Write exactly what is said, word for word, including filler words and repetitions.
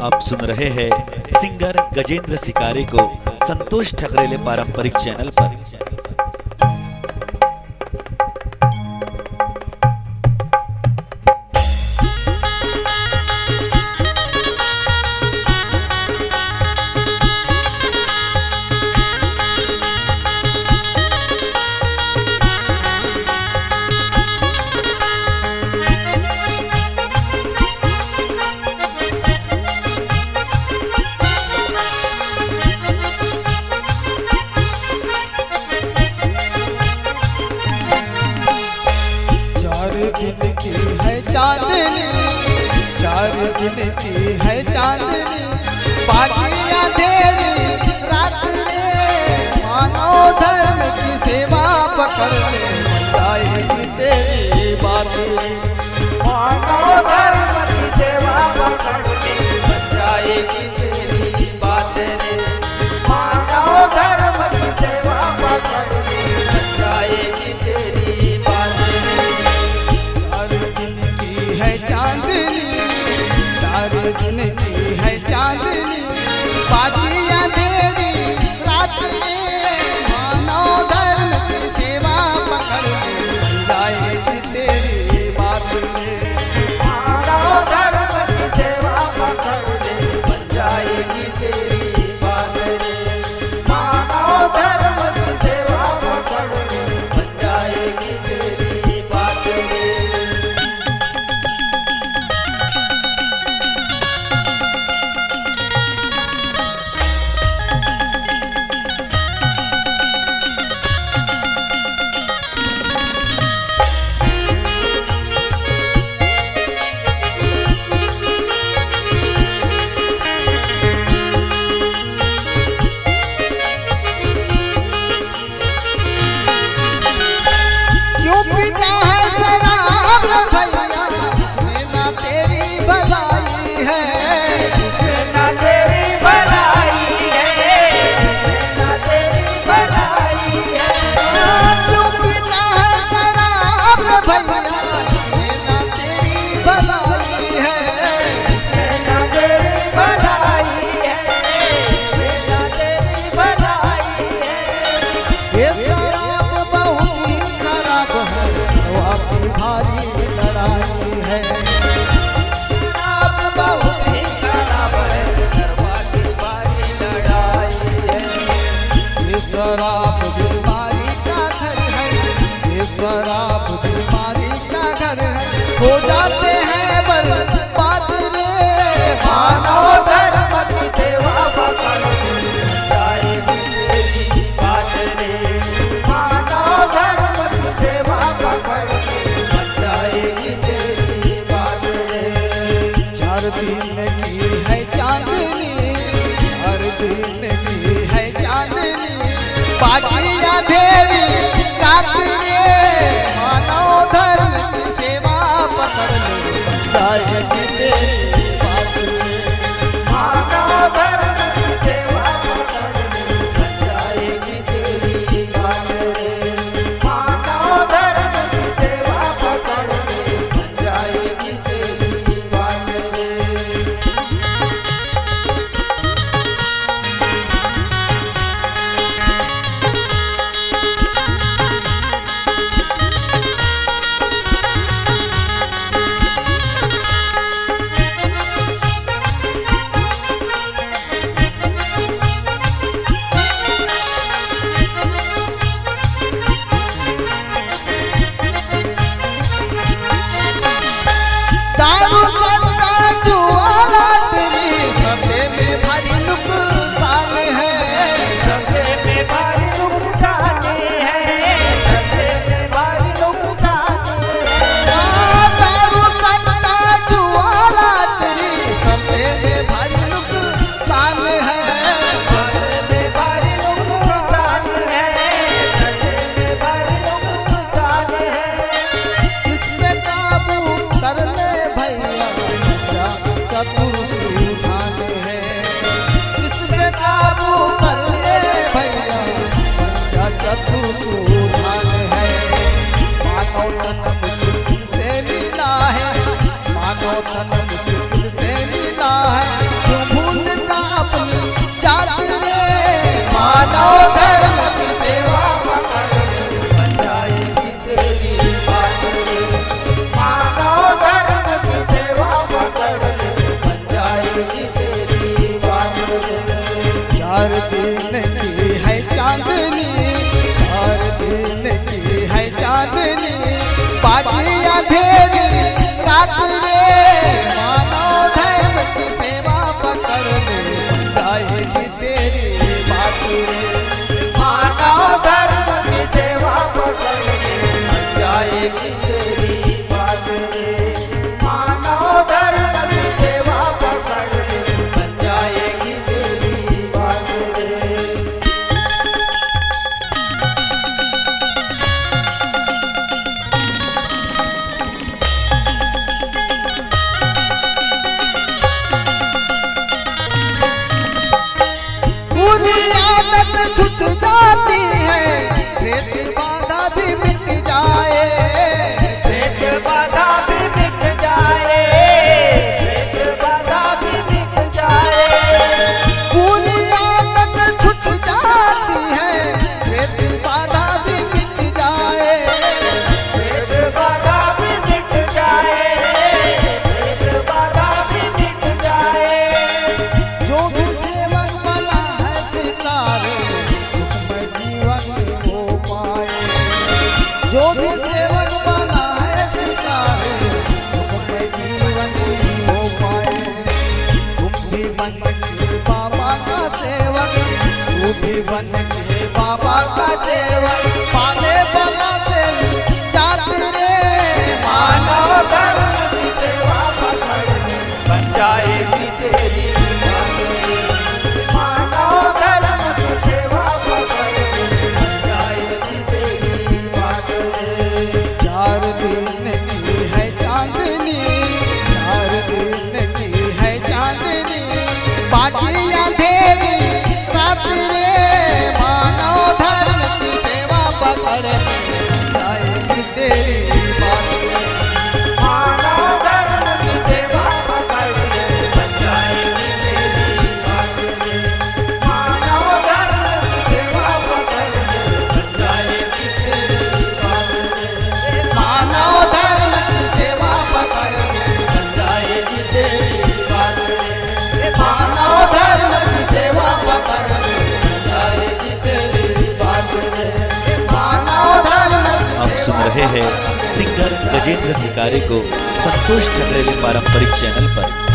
आप सुन रहे हैं सिंगर गजेंद्र सिकारे को संतोष ठकरेले पारंपरिक चैनल पर। दिन की है चांदनी, चार दिन की है चांदनी, बाकी अंधेरी रात रे, मानव धर्म की सेवा पकड़ ले, जाएगी तेरी बात रे। मानव धर्म की सेवा पकड़ ले, जाएगी तेरी बात रे। मानव धर्म की सेवा पकड़ ले, जाएगी तेरी बात रे। चार दिन की है चांदनी, बाकी अंधेरी रात में, मानव धर्म की सेवा पकड़ ले, जाएगी तेरी बात में। मानव धर्म की सेवा पकड़ ले, बन जाएगी तेरी बात रे। मानव धर्म की सेवा पकड़ ले, बन जाएगी तेरी बात रे। पीता है शराब भैया, इसमें ना तेरी भलाई है, इसमें ना तेरी भलाई है, इसमें ना तेरी भलाई है। क्यों पीता है शराब भैया, इसमें ना तेरी भलाई है, इसमें ना तेरी भलाई है, इसमें ना तेरी भलाई है। ये शराब बहुत ही खराब है, आपकी भारी लड़ाई है। शराब बहुत ही खराब है, आपकी भारी लड़ाई है। ये शराब बीमारी का घर है, ये शराब बीमारी का घर है, हो जाते हैं बर्बाद रे। मानव धर्म की सेवा पकड़ ले, जाएगी तेरी बात रे। मानव धर्म की सेवा पकड़ ले, जाएगी तेरी बात रे। चार दिन की है चांदनी, चार दिन की है चांदनी, बाकी अंधेरी रात रे, मानव धर्म की सेवा पकड़ ले, जाएगी तेरी बात रे। मानव धर्म की सेवा पकड़ ले, जाएगी तेरी बात रे। मानव धर्म की सेवा पकड़ ले, जाएगी तेरी बात रे। दारू सट्टा जुआ तेरी सपने में भारी नुकसान है, सपने में भारी नुकसान है, सपने में भारी नुकसान है। दारू सट्टा जुआ तेरी सपने में भारी नुकसान है, सपने में भारी नुकसान है, सपने में भारी नुकसान है। इसमें काबू कर ले भैया, चतुर सुझान है, इसमें काबू कर ले भैया, चतुर सुझान है। मानव तन मुश्किल से मिला है, मानव तन मुश्किल से मिला है, जाएगी तेरी बात रे। मानव धर्म की सेवा पकड़ ले, बन जाएगी तेरी बात रे। बुरी आदत छूट जाती है, प्रेत बाधा भी मिट जाए, प्रेत बाधा भी मिट जाए, प्रेत बाधा भी मिट जाए। बुरी आदत छूट जाती है, प्रेत बाधा भी मिट जाए, प्रेत बाधा भी मिट जाए, प्रेत बाधा भी मिट जाए। जो भी सेवक बना है सितारे, सुखमय जीवन हो पाए। जो भी सेवक बना है सितारे, सुखमय जीवन हो पाए। तुम भी बन के बाबा का सेवक, तू भी बन के बाबा का सेवक, पाले बला से जात रे। मानव धर्म की सेवा पकड़ ले, बन जाएगी तेरी बात रे। मानव धर्म की सेवा पकड़ ले, बन जाएगी तेरी बात रे। चार दिन की है चांदनी, चार दिन की है चांदनी, बाकी अंधेरी रात रे। मानव धर्म की सेवा पकड़ ले, बन जाएगी तेरी बात रे। मानव धर्म की सेवा पकड़ ले, बन जाएगी तेरी बात रे। मानव धर्म की सेवा पकड़ ले, बन जाएगी तेरी बात रे। मानव धर्म की सेवा पकड़ ले, बन जाएगी तेरी बात रे। मानव धर्म की सेवा पकड़ ले, बन जाएगी तेरी बात रे। मानव धर्म की आप सुन रहे हैं सिंगर गजेंद्र सिकारे को संतोष ठकरेले पारंपरिक चैनल पर।